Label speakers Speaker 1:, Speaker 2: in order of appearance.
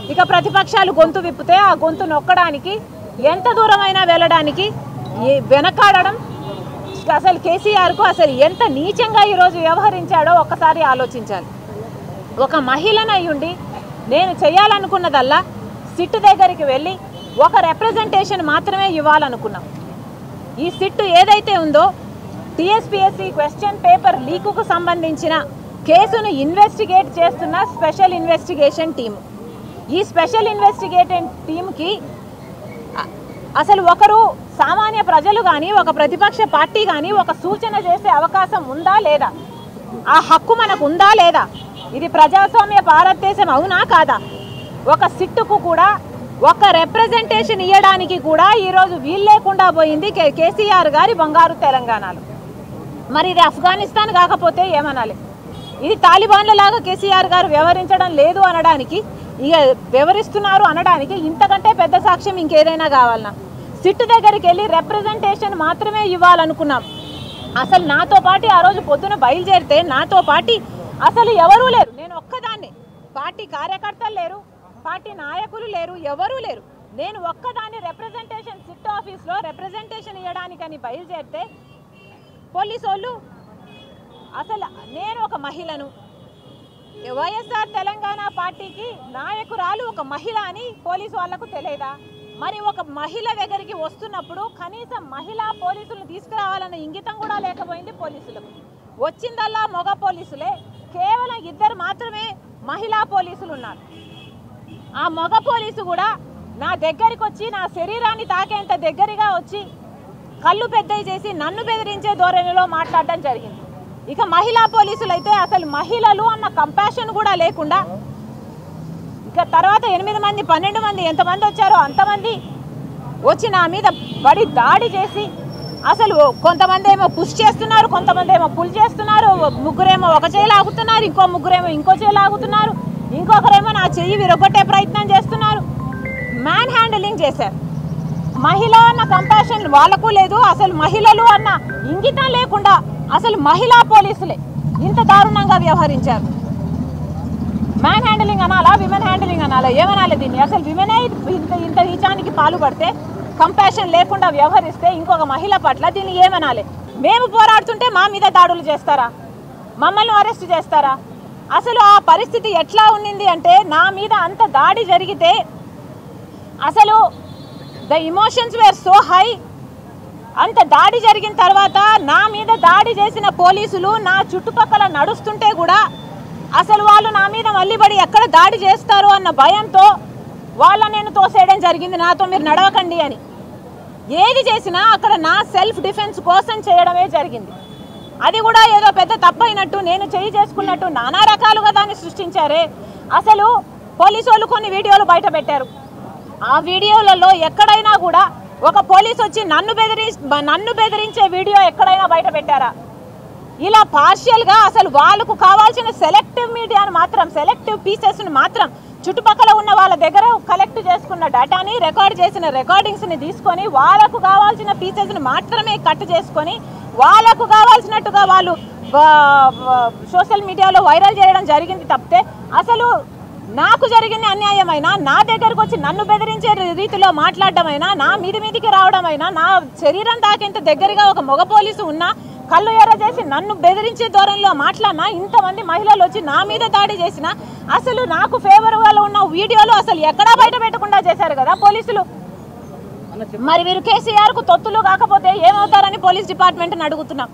Speaker 1: ఇక ప్రతిపక్షాలు గొంతు విప్పితే ఆ గొంతు నొక్కడానికి ఎంత దూరమైనా వెళ్ళడానికి వెనకాడడం అసలు కేసీఆర్కు అసలు ఎంత నీచంగా ఈరోజు వ్యవహరించాడో ఒక్కసారి ఆలోచించాలి. ఒక మహిళనయ్యుండి నేను చేయాలనుకున్నదల్లా సిట్ దగ్గరికి వెళ్ళి ఒక రిప్రజెంటేషన్ మాత్రమే ఇవ్వాలనుకున్నాం. ఈ సిట్ ఏదైతే ఉందో టీఎస్పీఎస్సీ క్వశ్చన్ పేపర్ లీకుకు సంబంధించిన కేసును ఇన్వెస్టిగేట్ చేస్తున్న స్పెషల్ ఇన్వెస్టిగేషన్ టీము. ఈ స్పెషల్ ఇన్వెస్టిగేషన్ టీంకి అసలు ఒకరు సామాన్య ప్రజలు కానీ ఒక ప్రతిపక్ష పార్టీ కానీ ఒక సూచన చేసే అవకాశం ఉందా లేదా, ఆ హక్కు మనకు ఉందా లేదా, ఇది ప్రజాస్వామ్య భారతదేశం అవునా కాదా? ఒక సిట్టుకు కూడా ఒక రిప్రజెంటేషన్ ఇవ్వడానికి కూడా ఈరోజు వీలు లేకుండా పోయింది కేసీఆర్ గారి బంగారు తెలంగాణలో. మరి ఇది ఆఫ్ఘనిస్తాన్ కాకపోతే ఏమనాలి? ఇది తాలిబాన్ల లాగా కేసీఆర్ గారు వ్యవహరించడం లేదు అనడానికి, ఇక వ్యవహరిస్తున్నారు అనడానికి ఇంతకంటే పెద్ద సాక్ష్యం ఇంకేదైనా కావాలన్నా? సిట్టు దగ్గరికి వెళ్ళి రిప్రజెంటేషన్ మాత్రమే ఇవ్వాలనుకున్నాం. అసలు నాతో పాటు ఆ రోజు పొద్దున బయలుదేరితే నాతో పాటు అసలు ఎవరూ లేరు, నేను ఒక్కదాన్ని. పార్టీ కార్యకర్తలు లేరు, పార్టీ నాయకులు లేరు, ఎవరూ లేరు. నేను ఒక్కదాన్ని రిప్రజెంటేషన్ సిట్ ఆఫీస్లో రిప్రజెంటేషన్ ఇవ్వడానికని బయలుదేరితే పోలీసు వాళ్ళు, అసలు నేను ఒక మహిళను, వైఎస్ఆర్ తెలంగాణ పార్టీకి నాయకురాలు ఒక మహిళ అని పోలీసు వాళ్లకు తెలియదా? మరి ఒక మహిళ దగ్గరికి వస్తున్నప్పుడు కనీసం మహిళా పోలీసులను తీసుకురావాలన్న ఇంగితం కూడా లేకపోయింది పోలీసులకు. వచ్చిందల్లా మగ పోలీసులే, కేవలం 2 మాత్రమే మహిళా పోలీసులు ఉన్నారు. ఆ మగ పోలీసు కూడా నా దగ్గరికి వచ్చి నా శరీరాన్ని తాకేంత దగ్గరగా వచ్చి కళ్ళు పెద్దవి చేసి నన్ను బెదిరించే ధోరణిలో మాట్లాడడం జరిగింది. ఇక మహిళా పోలీసులు అయితే అసలు మహిళలు అన్న కంపాషన్ కూడా లేకుండా, ఇక తర్వాత 8 మంది 12 మంది ఎంతమంది వచ్చారో అంతమంది వచ్చి నా మీద పడి దాడి చేసి, అసలు కొంతమంది ఏమో పుష్ చేస్తున్నారు, కొంతమంది ఏమో పుల్ చేస్తున్నారు, ముగ్గురేమో ఒక చేయి లాగుతున్నారు, ఇంకో ముగ్గురేమో ఇంకో చేయి లాగుతున్నారు, ఇంకొకరేమో నా చెయ్యి విరగొట్టే ప్రయత్నం చేస్తున్నారు. మ్యాన్ హ్యాండిలింగ్ చేశారు. మహిళ అన్న కంపాషన్ వాళ్ళకు లేదు, అసలు మహిళలు అన్న ఇంగితం లేకుండా అసలు మహిళా పోలీసులే ఇంత దారుణంగా వ్యవహరించారు. మ్యాన్ హ్యాండిలింగ్ అనాలా, విమెన్ హ్యాండిలింగ్ అనాలా, ఏమనాలి దీన్ని? అసలు విమెనే ఇంత నీచానికి పాల్పడితే, కంపాషన్ లేకుండా వ్యవహరిస్తే ఇంకొక మహిళ పట్ల దీన్ని ఏమనాలి? మేము పోరాడుతుంటే మా మీద దాడులు చేస్తారా? మమ్మల్ని అరెస్ట్ చేస్తారా? అసలు ఆ పరిస్థితి ఎట్లా ఉన్నింది అంటే, నా మీద అంత దాడి జరిగితే అసలు the emotions were so high. అంత దాడి జరిగిన తర్వాత నా మీద దాడి చేసిన పోలీసులు నా చుట్టుపక్కల నడుస్తుంటే కూడా అసలు వాళ్ళు నా మీద మళ్ళీ పడి ఎక్కడ దాడి చేస్తారు అన్న భయంతో నేను తోసేయడం జరిగింది, నాతో మీరు నడవకండి అని. ఏది చేసినా అక్కడ నా సెల్ఫ్ డిఫెన్స్ కోసం చేయడమే జరిగింది. అది కూడా ఏదో పెద్ద తప్పైనట్టు, నేను చేయి చేసుకున్నట్టు నానా రకాలుగా దాన్ని సృష్టించారే. అసలు పోలీసు వాళ్ళు కొన్ని వీడియోలు బయట పెట్టారు. ఆ వీడియోలలో ఎక్కడైనా కూడా ఒక పోలీసు వచ్చి నన్ను బెదిరించే వీడియో ఎక్కడైనా బయట పెట్టారా? ఇలా పార్షియల్గా అసలు వాళ్ళకు కావాల్సిన సెలెక్టివ్ మీడియాను మాత్రం, సెలెక్టివ్ పీసెస్ను మాత్రం, చుట్టుపక్కల ఉన్న వాళ్ళ దగ్గర కలెక్ట్ చేసుకున్న డేటాని, రికార్డ్ చేసిన రికార్డింగ్స్ని తీసుకొని వాళ్ళకు కావాల్సిన పీసెస్ని మాత్రమే కట్ చేసుకొని వాళ్ళకు కావాల్సినట్టుగా వాళ్ళు సోషల్ మీడియాలో వైరల్ చేయడం జరిగింది తప్పితే, అసలు నాకు జరిగిన అన్యాయమైనా, నా దగ్గరకు వచ్చి నన్ను బెదిరించే రీతిలో మాట్లాడటమైనా, నా మీదికి రావడమైనా, నా శరీరం తాకేంత దగ్గరగా ఒక మగ పోలీసు ఉన్నా కళ్ళు ఎర్ర చేసి నన్ను బెదిరించే ధోరణిలో మాట్లాడినా, ఇంతమంది మహిళలు వచ్చి నా మీద దాడి చేసినా, అసలు నాకు ఫేవర్గా ఉన్న వీడియోలు అసలు ఎక్కడా బయట పెట్టకుండా చేశారు కదా పోలీసులు. మరి మీరు కేసీఆర్కు తొత్తులు కాకపోతే ఏమవుతారని పోలీస్ డిపార్ట్మెంట్ని అడుగుతున్నాం.